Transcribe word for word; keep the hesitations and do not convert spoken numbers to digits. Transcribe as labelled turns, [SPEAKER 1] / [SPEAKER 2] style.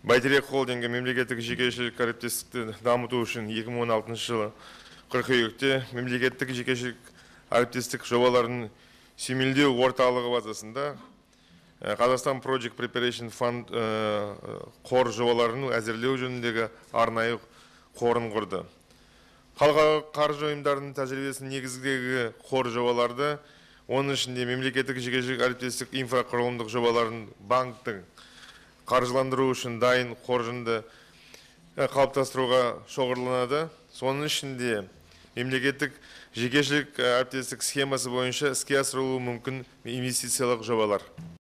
[SPEAKER 1] Бәйтерек холдингі мемлекеттік жекешелік әріптестікті дамыту үшін екі мың он алтыншы жылы қыркүйекте мемлекеттік жекешелік әріптестік жобаларын сүйемелдеу орталығы базасында Қазақстан Project Preparation Fund қор жобаларын әзірлеу жөніндегі арнайы қорын құрды. Халықаралық қаржы ұйымдарының тәжірибесінің негізіндегі қор жобаларды, оның ішінде мемлекеттік жекешелік әріптестік инфрақұрылымдық жобаларын банктың қаржыландыру үшін дайын қоржынды қалыптастыруға шоғырланады. Соның ішінде мемлекеттік жекешелік әріптестік схемасы бойынша іске асырылуы мүмкін инвестициялық жобалар.